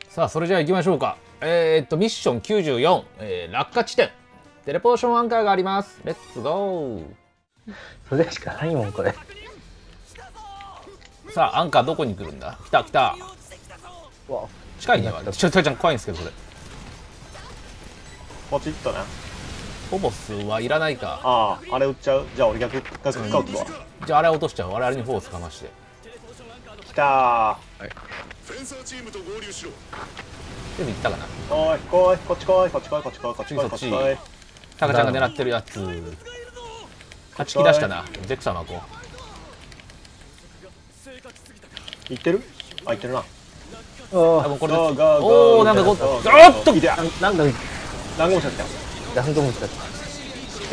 さあそれじゃあ行きましょうか。ミッション94、落下地点テレポーションアンカーがあります。レッツゴー。 それしかないもんこれ。 さあアンカーどこに来るんだ。来た来た。 うわ近いね。ちょっとちゃん怖いんですけどそれ。 こっち行ったな。 フォボスはいらないか。 ああ、あれ売っちゃう。じゃあ俺逆使うわ。 じゃああれ落としちゃう。あれにフォボスかまして。 来たー。はい。 フェンサーチームと合流しろ。 全部行ったかな。 おい来い、こっち来い、こっち来い、こっち来い、こっち来い、こっち来い。 タカちゃんが狙ってるやつ。勝ち気出したな。ゼクサマこ行ってる？あ、行ってるな。 多分これで。 おお、なんかおっといや、 なんかダンゴムシだったよ。 ダンゴムシだった。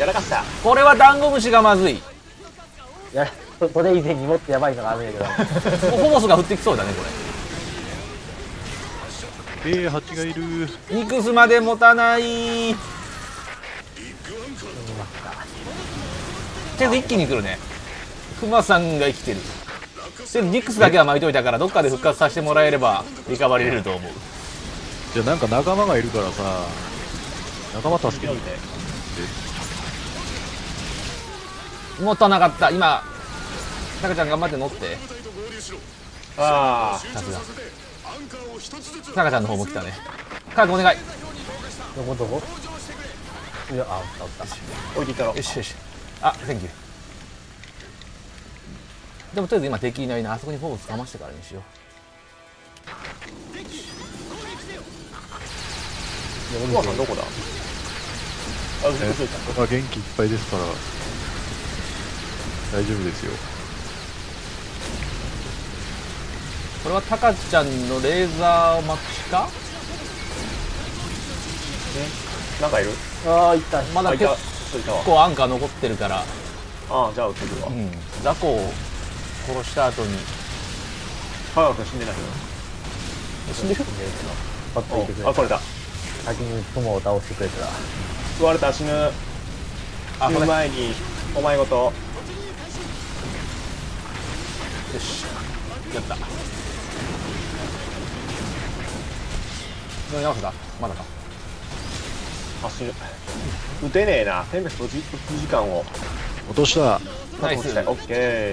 やらかした。 これはダンゴムシがまずい。 いや、それ以前にもっとやばいのがあるんやけど。 フォボスが降ってきそうだねこれ。 ハチがいる。 ニクスまで持たない。とりあえず一気に来るね。クマさんが生きてる。でニクスだけは巻いといたからどっかで復活させてもらえればリカバリれると思う。 じゃあなんか仲間がいるからさ、仲間助けに行って。 持たなかった。今タカちゃん頑張って乗って。 ああ、 さすがタカちゃんの方も来たね。カークお願い。 どこどこ？いや、あ、おった。 置いていったろ。 よしよし。あ、センキュー。でもとりあえず今敵いないな。あそこにフォーブスかましてからにしよお母さんどこだ？あ、嘘ついた。 元気いっぱいですから大丈夫ですよ。 う。これはタカちゃんのレーザー待ちか。 なんかいる？ ああ、いった。 あ、 まだ結いた。いたわ。 構アンカー残ってるから。 ああ、じゃあ撃ってくるわ。 ザコを殺した後にハヤ君死んでないよ。 死んでる。 パッといてくれあ、これだ。 先に雲を倒してくれたら。 食われたら死ぬ。死ぬ前にお前ごと。 よしやった。乗り直すか。まだか。 あ、死ぬ。撃てねえな。テンペスト時間を。 落とした。 ナイス。 オッケー。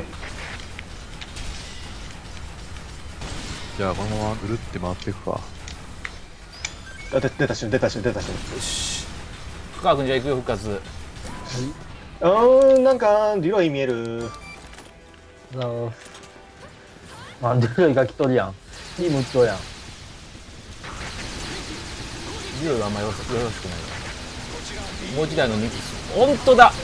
じゃあこのままぐるって回っていくか。 あ、出た瞬間、出た瞬間、出た瞬よし。深川君じゃあ行くよ復活。 間。なんかリロイ見える。 あ、デロイが来とるやん。チーム打っとるやん。 リロイはあんまよろしくないな。もう一台のニクス。本当だ。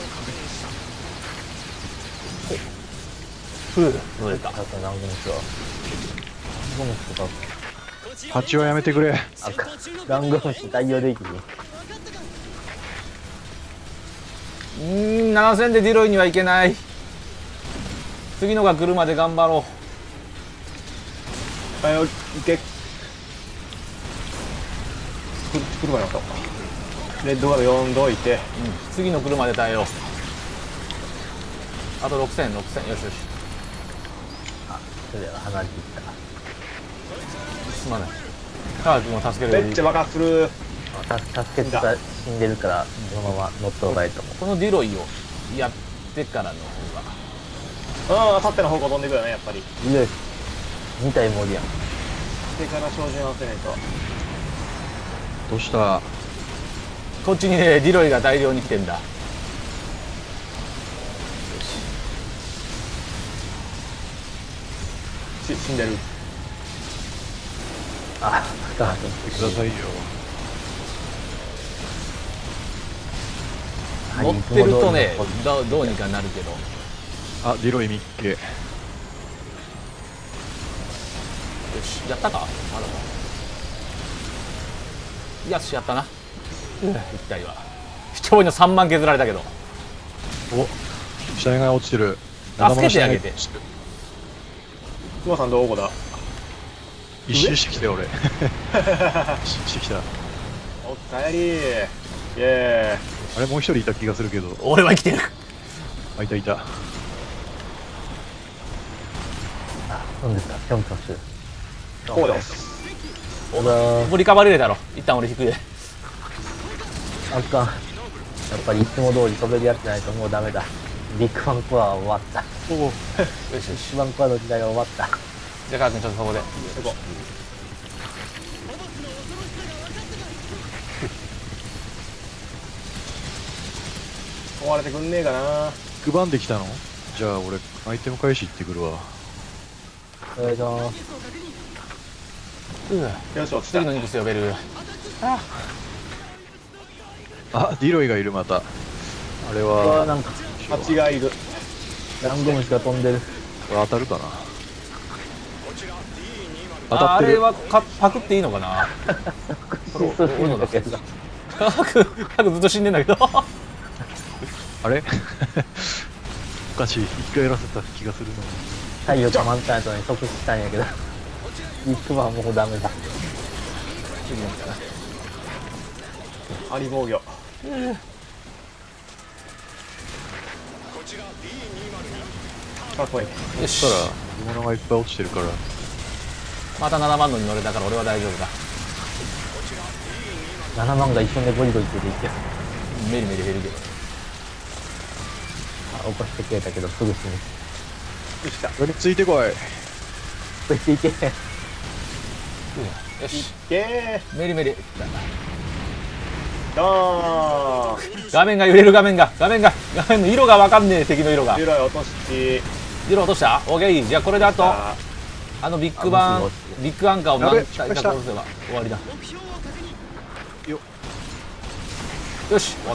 ふう乗れた。 あとダンゴムシは。ダンゴムシとか。 ハチはやめてくれ。 あかん。ダンゴムシ対応できる。 7000でディロイにはいけない。次のが来るまで頑張ろあ、行け。来るかなと。レッドガード呼んどいて。 う。次の来るまで耐えよう。あと6000、6000。よしよし。 あ、それは離れていった。 すまない。カー君を助けるより。 めっちゃ爆発する。 助けてた死んでるからそのまま乗っとるばいいと思う。 このディロイをやってからの方が。 あさっての方向飛んでいくよね、やっぱり。 いや、2体盛りやん。 手から照準合わせないと。 どうした。 こっちにねディロイが大量に来てんだ。 死んでる。 あ、深川くださいよ。 乗ってるとねどうにかなるけど。 あ、ディロイミッケ。 よしやったか。まだか。よしやったな。一体は一人の3万削られたけど。 お、死体が落ちてる。 助けてあげて。 クマさんどこだ？ 一周してきたよ俺。一周してきた。 おかえりー。イエあれもう一人いた気がするけど。 俺は生きてる。 あ、いたいた。 あ、なんですか、ピョンピョンしてる。 ー。こうです。 もうリカバリーだろ。一旦俺引くで。 あかん。やっぱりいつも通り飛べるやつじゃないともうダメだ。ビッグバンコアは終わった。 おお。 よしよし。 ビッグバンコアの時代は終わった。 じゃあカー君ちょっとそこで。 行こう。壊れてくんねえかな。 配んできたの？じゃあ俺アイテム返し行ってくるわ。 よいしょ。 よし、落ちた次。のニクス呼べる。 あ、ディロイがいるまた。あれうわはなんか蜂がいる。 ダンゴムシが飛んでる。 これ当たるかな。当あたってる。 あれはパクっていいのかな。 失踪してるんだけど。 カー君ずっと死んでんだけど。 あれおかしい。一回やらせた気がするの。 太陽が満タンやったのに即死したんやけど。ビッグバンもうダメだ。 アリ防御。かっこいい。 よしそしたら獲物がいっぱい落ちてるから。 また7万のに乗れたから俺は大丈夫だ。 7万が一瞬でゴリゴリついていってる。 メリメリ減るけど。 あ、起こしてくれたけどすぐ死ぬ。 よし来た。 それについてこい。 これついて。 よしゲメリメリードーン。 画面が揺れる。画面の色がわかんねえ。敵の色がジュロイ落とし。 色落とした。オッケー。じゃあこれであとあビッグバンあビッグアンカーをやべ何体か殺せば終わりだ。 よよし終わった。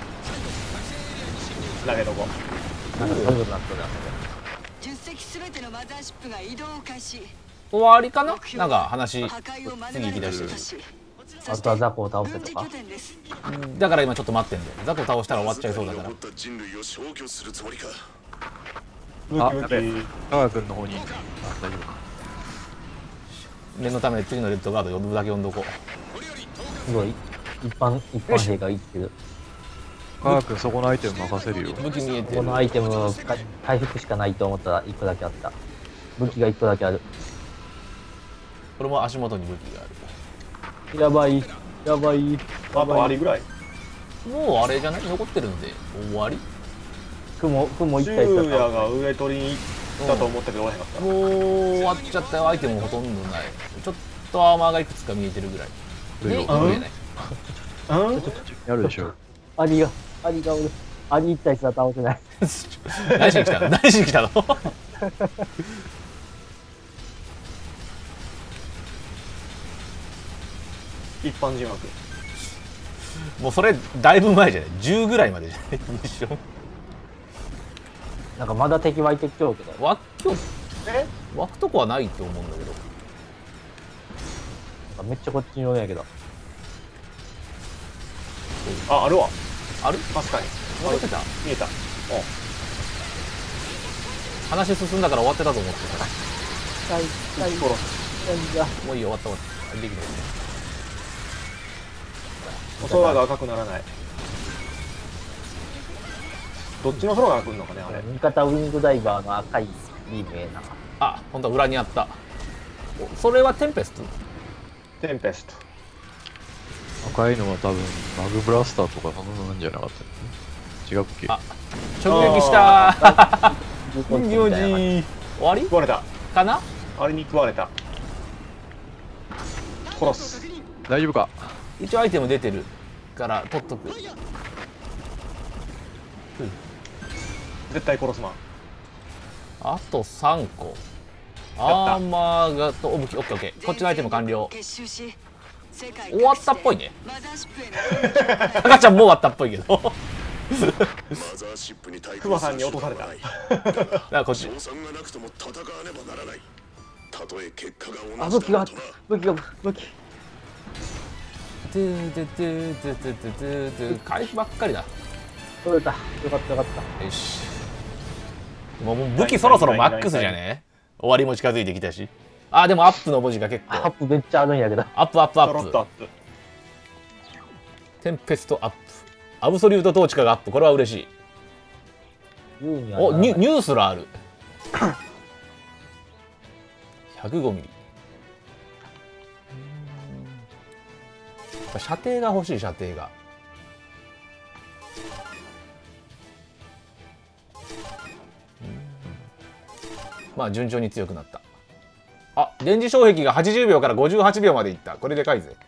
投げとこなんかそういうことになったな。 10隻すべてのマザーシップが移動を開始。 終わりかな。なんか話破壊を免次行き出してる。 あとはザコを倒せとか。 だから今ちょっと待ってんで。ザコ倒したら終わっちゃいそうだから残った人類を消去するつもりか。 う。 あ、 ムキムキ。 カガ君の方に。あ、大丈夫か。 念のため次のレッドガード呼ぶだけ呼んどこすごい。一般兵が生きてる。 カガ君そこのアイテム任せるよ。 武器見えてる。 このアイテム回復しかないと思ったら1個だけあった。武器が1個だけある。 これも足元に武器がある。 やばい。やばい。 あとアリぐらい。 もうあれじゃない残ってるんで終わり。 雲一シュ体しかウヤが上取りに行ったと思ったけどおらへんかった。 もう終わっちゃったよ。アイテムもほとんどない。ちょっとアーマーがいくつか見えてるぐらいでこ見えない。 うんやるでしょ。 アリがおる。アリ1体しか倒せない。 何しに来たの。何しに来たの。 一般人枠。 もうそれだいぶ前じゃない。10ぐらいまでじゃない。ミッションなんかまだ敵湧いてきちゃうけど。 湧えくとこはないと思うんだけど。 なんかめっちゃこっちにおるんやけど。 あ、あるわ。 ある確かに。 残ってた。 見えた。 話進んだから終わってたと思ってた。 はい、はい、 殺もういいよ終わった終わった。できない。 空が赤くならない。どっちの空が来るのかね、あれ。 味方ウィングダイバーの赤いいい目な。 あ、本当は裏にあった。おそれはテンペスト。 テンペスト。 赤いのは多分マグブラスターとかそのなんじゃなかった違うっけ？ あ直撃したー。 人名字終わり食われた。 かな。 あれに食われた。殺す。 大丈夫か？ 一応アイテム出てるから取っとく。 絶対殺すまん。 あと3個。アーマーがと武器。オッケーオッケー。こっちのアイテム完了。終わったっぽいね。赤ちゃんもう終わったっぽいけど。 マザーシップに対クマさんに落とされた。 だからこっち。 賞賛がなくとも戦わねばならない。たとえ結果があ、 同武器がじだろうとな。 武器。 トゥトゥトゥトゥトゥトゥトゥトゥ回復ばっかりだ。 取れた。よかったよかった。 よし。もう武器そろそろマックスじゃね。終わりも近づいてきたし。あ、でもアップの文字が結構。 アップめっちゃあるんやけど。 アップアップアちょろっとアップ。 ップ。 テンペストアップ。アブソリュートトーチカがアップ。これは嬉しい。お、ニュースラある。105ミリ。 ぱ射程が欲しい、射程が。まあ順調に強くなった。あ、電磁障壁が80秒から58秒までいった。これでかいぜ。